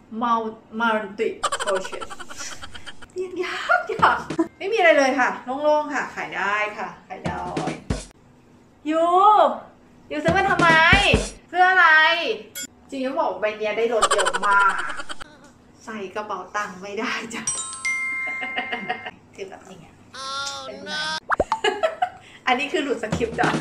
มัลติโคเชนเรียนยากไม่มีอะไรเลยค่ะโล่งๆค่ะขายได้ค่ะขายได้ยูซื้อมาทำไมเพื่ออะไรจริงๆบอกใบนี้ได้ลดเยอะมากใส่กระเป๋าตังค์ไม่ได้จ้ะคือแบบนี้เป็นไงอันนี้คือหลุดสคริปต์จ้ะ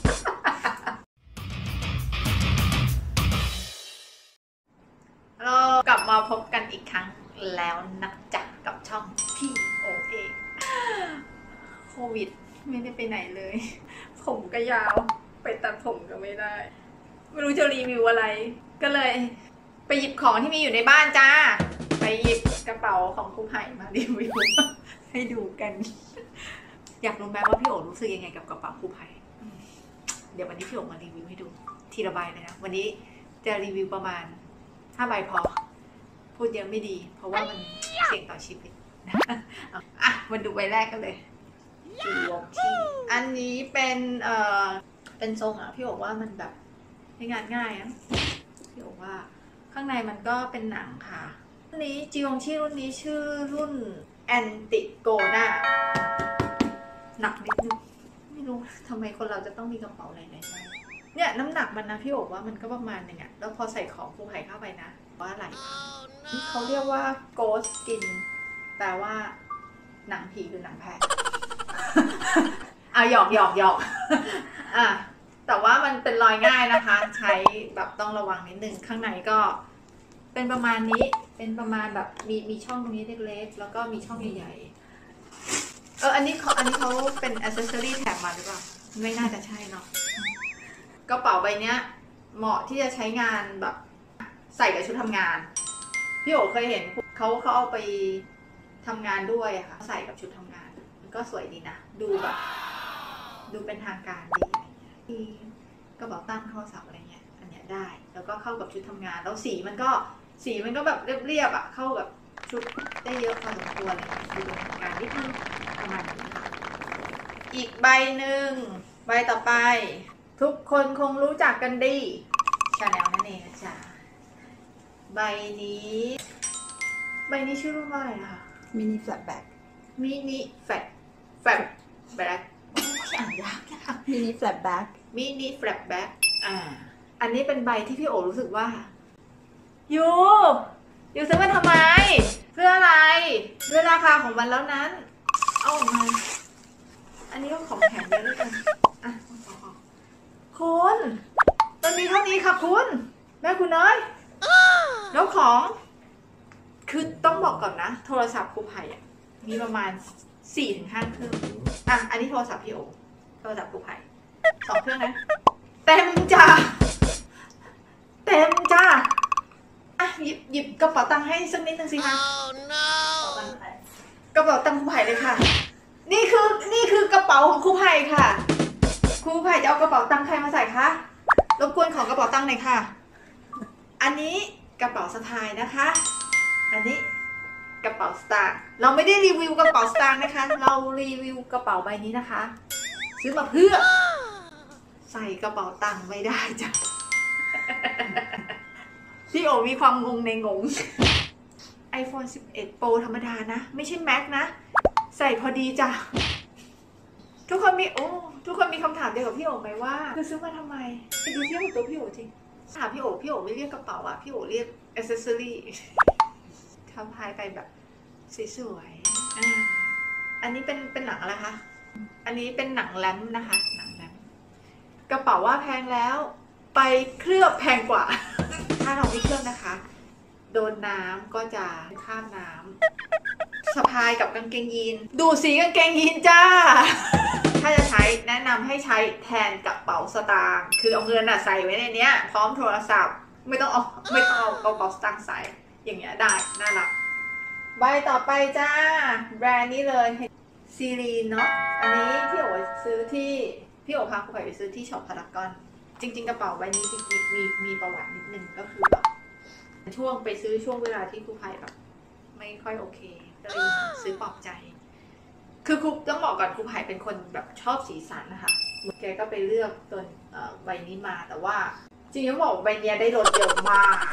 เรากลับมาพบกันอีกครั้งแล้วนะจ๊ะกับช่องพี่โอเอโควิดไม่ได้ไปไหนเลยผมก็ยาวไปตัดผมก็ไม่ได้ไม่รู้จะรีวิวอะไรก็เลยไปหยิบของที่มีอยู่ในบ้านจ้าไปหยิบกระเป๋าของครูไผ่มารีวิวให้ดูกันอยากรู้ไหมว่าพี่โอรู้สึกยังไงกับกระเป๋าครูไผ่เดี๋ยววันนี้พี่โอมารีวิวให้ดูทีละใบเลยนะวันนี้จะรีวิวประมาณ5 ใบพอพูดเยอะไม่ดีเพราะว่ามันเสี่ยงต่อชีวิตอ่ะมาดูใบแรกกันเลยอันนี้เป็นทรงอ่ะพี่บอกว่ามันแบบใช้งานง่ายนะพี่บอกว่าข้างในมันก็เป็นหนังค่ะรุ่นนี้จีวองชี่รุ่นนี้ชื่อรุ่นแอนติโกนาหนักนิดนึงไม่รู้ทำไมคนเราจะต้องมีกระเป๋าอะไรเนี่ยน้ำหนักมันนะพี่บอกว่ามันก็ประมาณนึงอ่ะแล้วพอใส่ของครูไผ่เข้าไปนะว่าอะไรเขาเรียกว่า ghost skin แปลว่าหนังผีหรือหนังแพะหยอกอ่ะแต่ว่ามันเป็นรอยง่ายนะคะใช้แบบต้องระวังนิดนึงข้างในก็เป็นประมาณนี้เป็นประมาณแบบมีช่องตรงนี้เล็กๆแล้วก็มีช่องใหญ่ๆอันนี้เขาเป็นอ c เซสซอรี่แถมมาหรือเปล่าไม่น่าจะใช่เนาะกระเป๋าใบเนี้ยเหมาะที่จะใช้งานแบบใส่กับชุดทำงานพี่โอเคยเห็นเขาเอาไปทำงานด้วยค่ะใส่กับชุดทำงานมันก็สวยดีนะดูแบบดูเป็นทางการดีที่กระเป๋าตั้งโทรศัพท์อะไรเงี้ยอันเนี้ยได้แล้วก็เข้ากับชุดทำงานแล้วสีมันก็แบบเรียบๆอ่ะเข้ากับชุดได้เยอะพอสมควรเลยดูเป็นทางการนิดนึงประมาณนี้ค่ะอีกใบหนึ่งใบต่อไปทุกคนคงรู้จักกันดีชาแนลนั่นเองนะจ๊ะใบนี้ชื่อรุ่นว่าอะไรนะคะมินิแฟลตแบ็คมินิแฟลตแบ็คอ่านยากมินิแฟลตแบ็คอันนี้เป็นใบที่พี่โอรู้สึกว่ายูซื้อมาทำไมเพื่ออะไรด้วยราคาของมันแล้วนั้นเอาออกมาอันนี้ก็ของแถมเยอะเลยกันอ่ะคุณตอนนี้เท่านี้ค่ะคุณแม่คุณน้อยแล้วของคือต้องบอกก่อนนะโทรศัพท์ครูไผ่มีประมาณ 4-5 เครื่องอันนี้โทรศัพท์พี่โอโทรศัพท์ครูไผ่2 เครื่องนะเต็มจ้าหยิบกระเป๋าตังค์ให้สักนิดนึงสิคะกระเป๋าตังค์ครูไผ่เลยค่ะนี่คือกระเป๋าของครูไผ่ค่ะครูไผ่จะเอากระเป๋าตังค์ใครมาใส่คะรบกวนของกระเป๋าตังค์หน่อยค่ะอันนี้กระเป๋าสะพายนะคะอันนี้กระเป๋าสตางค์เราไม่ได้รีวิวกระเป๋าสตางค์นะคะเรารีวิวกระเป๋าใบนี้นะคะซื้อมาเพื่อใส่กระเป๋าตังค์ไม่ได้จ้ะพี่โอมีความงงในงง iPhone 11 Pro ธรรมดานะไม่ใช่ Max นะใส่พอดีจ้ะทุกคนมีคำถามเดียวกับพี่โอไหมว่าคือซื้อมาทำไมดูเทียบกับตัวพี่โอจริงถามพี่โอไม่เรียกกระเป๋าพี่โอเรียก accessory ทำพายไปแบบสวยๆอันนี้เป็นหนังอะไรคะอันนี้เป็นหนังแรมนะคะหนังแรมกระเป๋าว่าแพงแล้วไปเคลือบแพงกว่าถ้าเราไม่เคลือบนะคะโดนน้ำก็จะข้ามน้ำสะพายกับกางเกงยีนดูสีกางเกงยีนจ้าถ้าจะใช้แนะนำให้ใช้แทนกระเป๋าสตางค์คือเอาเงินใส่ไว้ในเนี้ยพร้อมโทรศัพท์ไม่ต้องเอากระเป๋าสตางค์ใส่อย่างเงี้ยได้น่ารักใบต่อไปจ้าแบรนด์นี้เลยซีรีนเนาะอันนี้พี่โอซื้อที่พี่โอพาครูไผ่ไปซื้อที่ช็อปพารากอนจริงๆกระเป๋าใบนี้มีประวัตินิดนึงก็คือแบบไปซื้อช่วงเวลาที่ครูไผ่แบบไม่ค่อยโอเคก็เลยซื้อปลอบใจคือครูต้องบอกก่อนครูไผ่เป็นคนแบบชอบสีสันนะคะแกก็ไปเลือกตัวใบนี้มาแต่ว่าจริงๆต้องบอกใบนี้ได้ลดเยอะมาก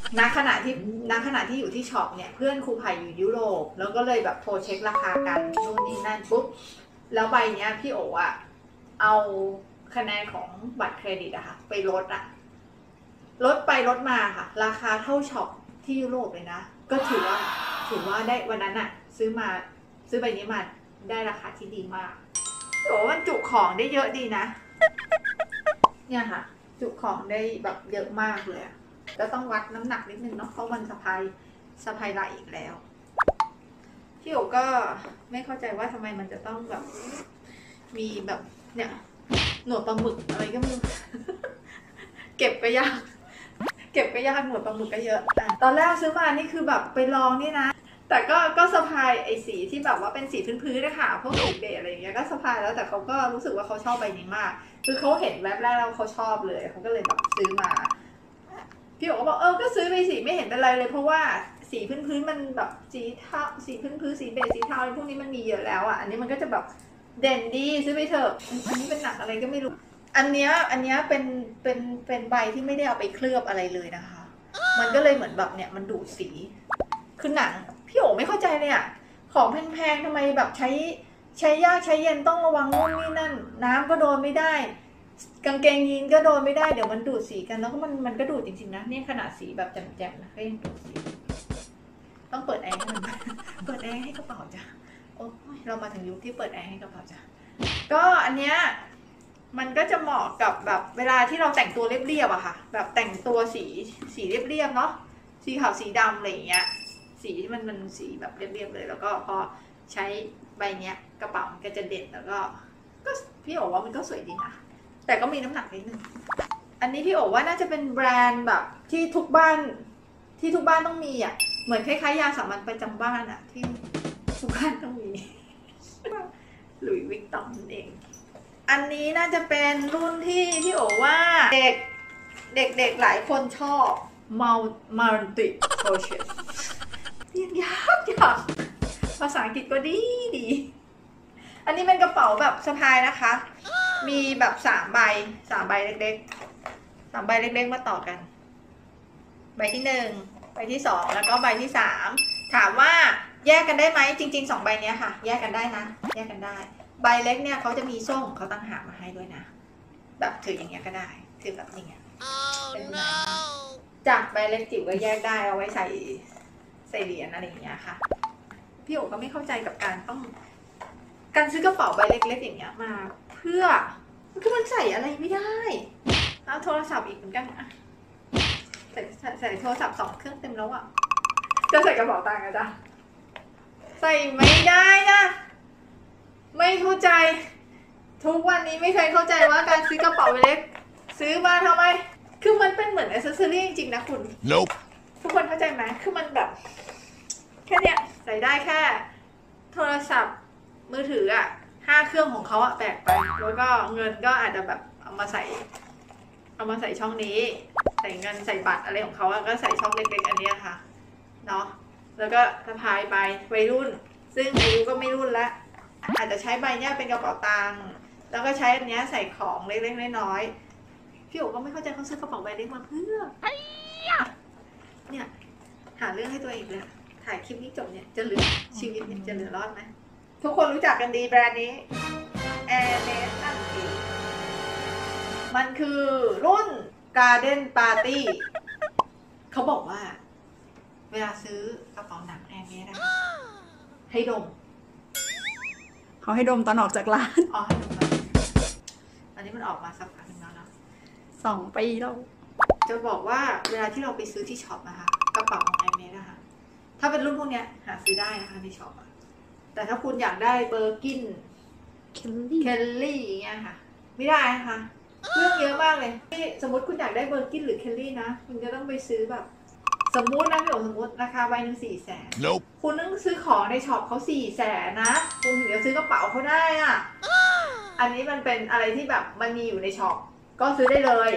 ณะที่อยู่ที่ช็อปเนี่ยเพื่อนครูไผ่อยู่ยุโรปแล้วก็เลยแบบโทรเช็คราคากันนู่นนี่นั่นปุ๊บแล้วใบเนี้ยพี่โออะเอาคะแนนของบัตรเครดิตอะค่ะไปลดไปลดมาค่ะราคาเท่าช็อปที่ยุโรปเลยนะก็ถือว่าได้วันนั้นอะซื้อใบนี้มาได้ราคาที่ดีมากโอ้มันจุของได้เยอะดีนะเนี่ยค่ะจุของได้แบบเยอะมากเลยอะก็ต้องวัดน้ำหนักนิดนึงเนาะเพราะมันสะพายไหล่อีกแล้วพี่โอก็ไม่เข้าใจว่าทำไมมันจะต้องแบบมีแบบเนี่ยหนวดปลาหมึกอะไรก็ไม่รู้ เก็บก็ยากหนวดปลาหมึกก็เยอะตอนแรกซื้อมานี่คือแบบไปลองนี่นะแต่ก็สะพายไอ้สีที่แบบว่าเป็นสีพื้นๆนะคะพวกสีเบจอะไรอย่างเงี้ยก็สะพายแล้วแต่เขาก็รู้สึกว่าเขาชอบใบนี้มากคือเขาเห็นแวบแรกแล้วเขาชอบเลยเขาก็เลยแบบซื้อมาพี่โอ๋ก็บอกก็ซื้อไปสีไม่เห็นเป็นไรเลยเพราะว่าสีพื้นๆมันแบบสีเทาสีพื้นๆสีเบจสีเทาอะไรพวกนี้มันมีเยอะแล้วอ่ะอันนี้มันก็จะแบบเด่นดีซื้อไปเถอะอันนี้เป็นหนังอะไรก็ไม่รู้อันเนี้ยเป็นใบที่ไม่ได้เอาไปเคลือบอะไรเลยนะคะมันก็เลยเหมือนแบบเนี่ยมันดูดสีคือหนังพี่โอ๋ไม่เข้าใจเลยอ่ะของแพงๆทำไมแบบใช้ยากใช้เย็นต้องระวังนู่นนี่นั่นน้ำก็โดนไม่ได้กางเกงยีนก็โดนไม่ได้เดี๋ยวมันดูดสีกันแล้วก็มันก็ดูดจริงๆนะนี่ขนาดสีแบบแจ่มๆนะก็ยังดูดสีต้องเปิดแอร์ให้มัน เปิดแอร์ให้กระเป๋าจ้ะโอ้ยเรามาถึงยุคที่เปิดแอร์ให้กระเป๋าจ้ะก็อันเนี้ยมันก็จะเหมาะกับแบบเวลาที่เราแต่งตัวเรียบๆอะค่ะแบบแต่งตัวสีเรียบๆเนาะสีขาวสีดำอะไรอย่างเงี้ยสีที่มันสีแบบเรียบๆเลยแล้วก็พอใช้ใบเนี้ยกระเป๋ามันก็จะเด่นแล้วก็พี่โอ๋ว่ามันก็สวยดีนะแต่ก็มีน้ำหนักนิดนึงอันนี้พี่โอ๋ว่าน่าจะเป็นแบรนด์แบบที่ทุกบ้านต้องมีอะเหมือนคล้ายๆยาสามัญประจำบ้านอะที่ทุกบ้านต้องมี หลุยส์วิกตองนั่นเองอันนี้น่าจะเป็นรุ่นที่พี่โอ๋ว่าเด็กหลายคนชอบ multi purchase เรียนยากภาษาอังกฤษก็ดีอันนี้เป็นกระเป๋าแบบสะพายนะคะมีแบบ3 ใบเล็กๆ3 ใบเล็กๆมาต่อกันใบที่1ใบที่2แล้วก็ใบที่3ถามว่าแยกกันได้ไหมจริงๆ2 ใบนี้ค่ะแยกกันได้นะแยกกันได้ใบเล็กเนี่ยเขาจะมีส้มเขาตั้งหากมาให้ด้วยนะแบบถืออย่างเงี้ยก็ได้ถือแบบนี้เป็นไงจากใบเล็กจิ๋วก็แยกได้เอาไว้ใส่เหรียญอะไรอย่างเงี้ยค่ะพี่โอ๋ก็ไม่เข้าใจกับการซื้อกระเป๋าใบเล็กๆอย่างเงี้ยมาเพื่อคือมันใส่อะไรไม่ได้เอาโทรศัพท์อีกเหมือนกันอะใส่โทรศัพท์2 เครื่องเต็มแล้วอะจะใส่กระเป๋าตังค์อะจ๊ะใส่ไม่ได้นะไม่เข้าใจทุกวันนี้ไม่เคยเข้าใจว่าการซื้อกระเป๋าเล็กซื้อมาทำไมคือมันเป็นเหมือนอ c เซสซอรี่จริงๆนะคุณ Nope. ทุกคนเข้าใจไหมคือมันแบบแค่เนี้ยใส่ได้แค่โทรศัพท์มือถืออะ5 เครื่องของเขาอะแบกไปแล้วก็เงินก็อาจจะแบบเอามาใส่ช่องนี้ใส่เงินใส่บัตรอะไรของเขาก็ใส่ช่องเล็กๆอันนี้ค่ะเนาะแล้วก็สะพายไปวัยรุ่นซึ่งอายุก็ไม่รุ่นแล้วอาจจะใช้ใบเนี้ยเป็นกระเป๋าตังค์แล้วก็ใช้อันเนี้ยใส่ของเล็กๆน้อยๆพี่โอ๋ก็ไม่เข้าใจเขาซื้อกระเป๋าใบเล็กมาเพื่อเนี่ยหาเรื่องให้ตัวเองเลยถ่ายคลิปนี้จบเนี่ยจะเหลือชีวิตเนี่ยจะเหลือรอดไหมทุกคนรู้จักกันดีแบรนด์นี้ Hermes นั่นเองมันคือรุ่น Garden Party เขาบอกว่าเวลาซื้อกระเป๋าหนัง Hermes นะให้ดมเขาให้ดมตอนออกจากร้านให้ดมมาอันนี้มันออกมาสักพักนึงแล้วนะ 2 ปีแล้วจะบอกว่าเวลาที่เราไปซื้อที่ช็อปนะคะกระเป๋าของ Hermes นะคะถ้าเป็นรุ่นพวกเนี้ยหาซื้อได้นะคะในช็อปแต่ถ้าคุณอยากได้เบอร์กินเคลลี่อย่างเงี้ยค่ะไม่ได้นะคะเรื่องเยอะมากเลยสมมติคุณอยากได้เบอร์กินหรือเคลลี่นะคุณจะต้องไปซื้อแบบสมมุตินะพี่โอ๋สมมติราคาใบหนึ่ง400,000 Nope. คุณต้องซื้อของในช็อปเขา400,000นะคุณถึงจะซื้อกระเป๋าเขาได้อ่ะอันนี้มันเป็นอะไรที่แบบมันมีอยู่ในช็อปก็ซื้อได้เลย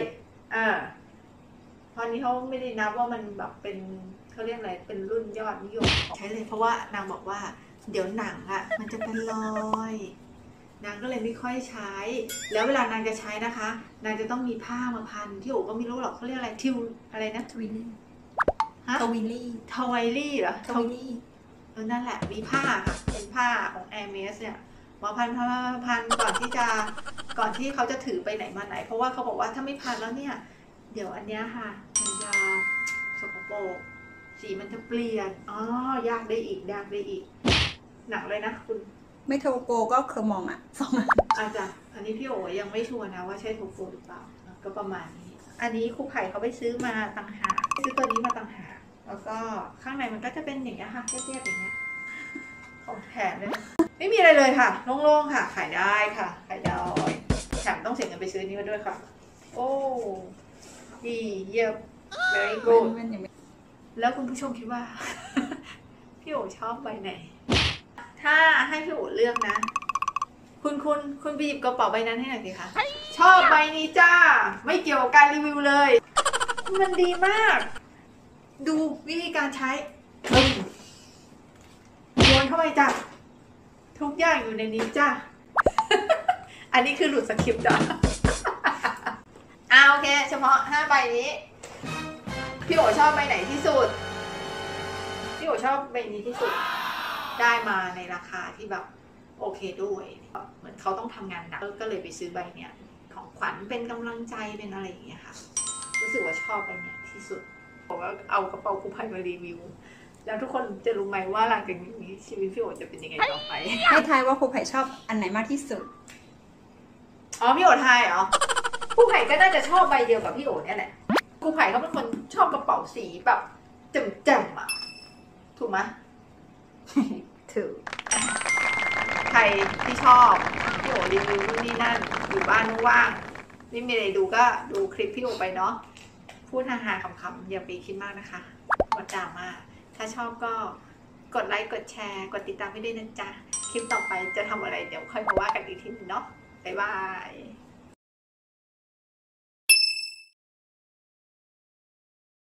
ตอนนี้เขาไม่ได้นับว่ามันแบบเป็นเขาเรียกอะไรเป็นรุ่นยอดนิยมใช้เลยเพราะว่านางบอกว่าเดี๋ยวหนังอ่ะมันจะเป็นรอยนางก็เลยไม่ค่อยใช้แล้วเวลานางจะใช้นะคะนางจะต้องมีผ้ามาพันที่โอ๋ก็ไม่รู้หรอกเขาเรียกอะไรทิวอะไรนะทวินฮะทวิลลี่ทวายลี่เหรอทวิลลี่นั่นแหละมีผ้าค่ะเป็นผ้าของ Hermes เนี่ยมาพันก่อนที่เขาจะถือไปไหนมาไหนเพราะว่าเขาบอกว่าถ้าไม่พันแล้วเนี่ยเดี๋ยวอันเนี้ยค่ะมันจะสกปรกสีมันจะเปลี่ยนยากได้อีกหนักเลยนะคุณไม่โทโกก็เคอร์มองอ่ะสองอันอาจจะอันนี้พี่โอยังไม่ชัวร์นะว่าใช่โทโฟหรือเปล่าก็ประมาณนี้อันนี้ครูไผ่เขาไปซื้อมาต่างหากซื้อตัวนี้มาต่างหากแล้วก็ข้างในมันก็จะเป็นอย่างเงี้ยค่ะเรียบๆอย่างเงี้ยของแถมเลยไม่มีอะไรเลยค่ะโล่งๆค่ะขายได้ค่ะขายได้แถมต้องเสียเงินไปซื้อนี้มาด้วยค่ะโอ้ดีเยี่ยม very good แล้วคุณผู้ชมคิดว่า พี่โอชอบใบไหนถ้าให้พี่โอเลือกนะคุณไปหยิบกระเป๋าใบนั้นให้หน่อยสิคะชอบใบนี้จ้าไม่เกี่ยวกับการรีวิวเลยมันดีมาก ดูวิธีการใช้โยนเข้าไปจ้ะทุกอย่างอยู่ในนี้จ้ะ อันนี้คือหลุดสคริปต์จ้ะ โอเคเฉพาะ5ใบนี้พี่โอชอบใบไหนที่สุดพี่โอชอบใบนี้ที่สุดได้มาในราคาที่แบบโอเคด้วยเหมือนเขาต้องทำงานหนักก็เลยไปซื้อใบเนี้ยของขวัญเป็นกำลังใจเป็นอะไรอย่างเงี้ยค่ะรู้สึกว่าชอบใบเนี้ยที่สุดบอกว่าเอากระเป๋าครูไผ่มารีวิวแล้วทุกคนจะรู้ไหมว่าหลังจากนี้ชีวิตพี่โอจะเป็นยังไงต่อไปให้ทายว่าครูไผ่ชอบอันไหนมากที่สุดพี่โอทายเหรอครูไผ่ก็น่าจะชอบใบเดียวกับพี่โอเนี่ยแหละครูไผ่เขาเป็นคนชอบกระเป๋าสีแบบแจ่มๆอ่ะถูกไหมถูกใครที่ชอบพี่โอรีวิวนู่นนี่นั่นอยู่บ้านว่างๆไม่มีอะไรดูก็ดูคลิปพี่โอไปเนาะพูดฮาๆขำๆอย่าไปคิดมากนะคะกดดราม่าถ้าชอบก็กดไลค์กดแชร์กดติดตามให้ด้วยนะจ๊ะคลิปต่อไปจะทำอะไรเดี๋ยวค่อยมาว่ากันอีกทีนึงเนาะบ๊ายบาย